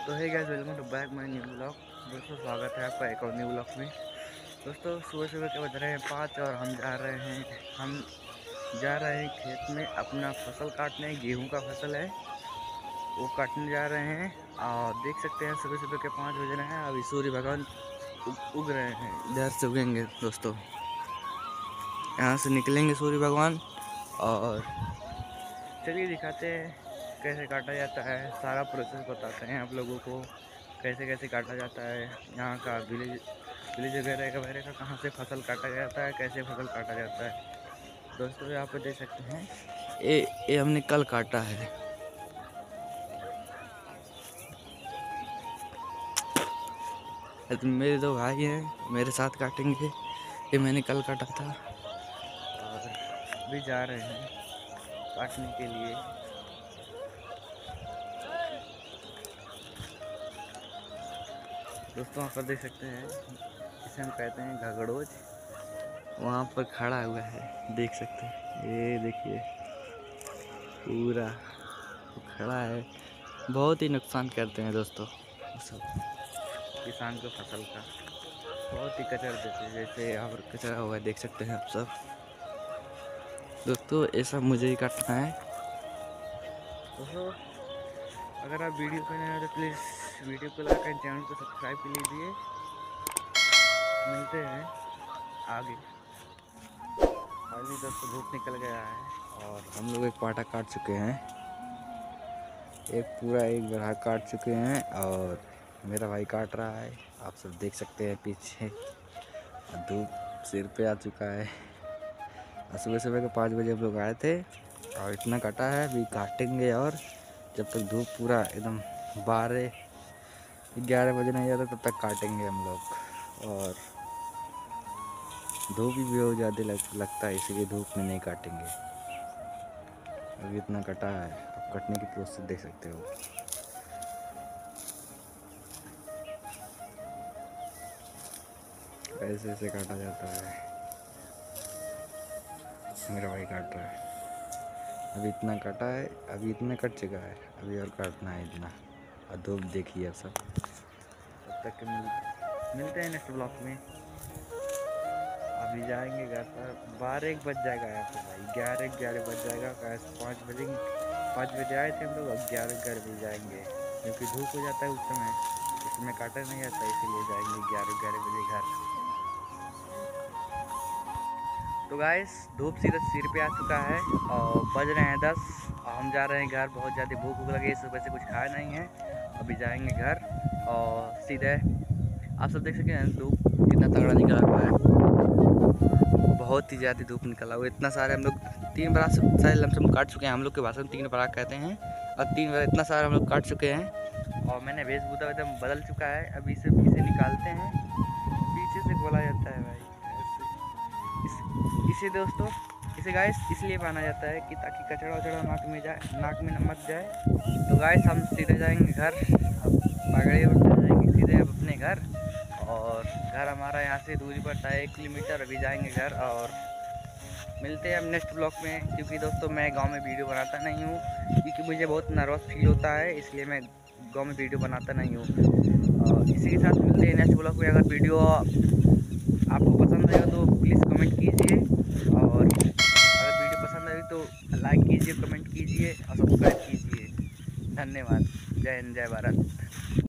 तो है guys, welcome to back my new blog. दोस्तों स्वागत है आपका एक और न्यू ब्लॉग में। दोस्तों सुबह सुबह के बज रहे हैं 5 और हम जा रहे हैं खेत में अपना फसल काटने। गेहूं का फसल है वो काटने जा रहे हैं। और देख सकते हैं सुबह सुबह के 5 बज रहे हैं। अभी सूर्य भगवान उग रहे हैं, इधर से उगेंगे दोस्तों। यहाँ से निकलेंगे सूर्य भगवान। और चलिए दिखाते हैं कैसे काटा जाता है, सारा प्रोसेस बताते हैं आप लोगों को कैसे कैसे काटा जाता है। यहाँ का विलेज विलेज वगैरह वगैरह का कहाँ से फसल काटा जाता है, कैसे फसल काटा जाता है। दोस्तों यहाँ पे देख सकते हैं ये हमने कल काटा है। तो मेरे दो भाई हैं मेरे साथ काटेंगे। ये मैंने कल काटा था और अभी जा रहे हैं काटने के लिए। दोस्तों यहाँ पर देख सकते हैं, इसे हम कहते हैं घगड़ोज। वहाँ पर खड़ा हुआ है, देख सकते हैं, ये देखिए पूरा खड़ा है। बहुत ही नुकसान करते हैं दोस्तों सब किसान को फसल का, बहुत ही कचरा देते हैं। जैसे यहाँ पर कचरा हुआ है, देख सकते हैं आप सब। दोस्तों ये सब मुझे ही काटना है। दोस्तों अगर आप वीडियो पे नए हो तो प्लीज़ वीडियो को लाइक एंड चैनल को सब्सक्राइब कर लीजिए। मिलते हैं आगे। फाइनली दोस्तों धूप निकल गया है और हम लोग एक पाटा काट चुके हैं, एक बरहा काट चुके हैं और मेरा भाई काट रहा है। आप सब देख सकते हैं पीछे धूप सिर पे आ चुका है। सुबह सुबह के 5 बजे हम लोग आए थे और इतना काटा है, अभी काटेंगे। और जब तक धूप पूरा एकदम 12-11 बजे नहीं जाता तब तक काटेंगे हम लोग। और धूप भी बहुत ज़्यादा लगता है, इसीलिए धूप में नहीं काटेंगे। अभी इतना कटा है, अब कटने की प्रोसेस देख सकते हो। ऐसे ऐसे काटा जाता है। मेरा भाई काट रहा है। अभी इतना कटा है, अभी इतना कट चुका है, अभी और काटना है इतना। और धूप देखिए आप सब। तब तक मिलते हैं नेक्स्ट ब्लॉग में। अभी जाएंगे घर पर, 12-1 बज जाएगा यहाँ पे भाई, 11-11 बज जाएगा। 5 बजे आए थे हम लोग, अब 11 बजे जाएंगे क्योंकि धूप हो जाता है उस समय काटा नहीं जाता, इसीलिए जाएंगे 11 बजे घर। तो गाइस धूप सीधे सिर पे आ चुका है और बज रहे हैं 10 और हम जा रहे हैं घर। बहुत ज़्यादा भूख लगी, सुबह से कुछ खाया नहीं है। अभी जाएंगे घर और सीधे आप सब देख सकते हैं धूप कितना तगड़ा निकला हुआ है। बहुत ही ज़्यादा धूप निकला हुआ है। इतना सारे हम लोग 3 बार सारे लमसम काट चुके हैं। हम लोग के भाषा में 3 बार कहते हैं और 3 बार इतना सारा हम लोग काट चुके हैं। और मैंने वेशभूषा एकदम बदल चुका है। अभी इसे निकालते हैं, पीछे से बोला जाता है भाई इसे दोस्तों, इसे गाइस इसलिए माना जाता है कि ताकि कचरा वचड़ा नाक में मत जाए। तो गाइस हम सीधे जाएंगे घर, अब पगड़े उठते जाएंगे सीधे अब अपने घर। और घर हमारा यहाँ से दूरी पड़ता है 1 किलोमीटर। अभी जाएंगे घर और मिलते हैं हम नेक्स्ट ब्लॉग में। क्योंकि दोस्तों मैं गांव में वीडियो बनाता नहीं हूँ, क्योंकि मुझे बहुत नर्वस फील होता है, इसलिए मैं गांव में वीडियो बनाता नहीं हूँ। और इसी के साथ मिलते हैं नेक्स्ट ब्लॉग में। अगर वीडियो आपको पसंद आएगा तो प्लीज़ कमेंट कीजिए, और अगर वीडियो पसंद आई तो लाइक कीजिए, कमेंट कीजिए और सब्सक्राइब कीजिए। धन्यवाद। जय हिंद, जय भारत।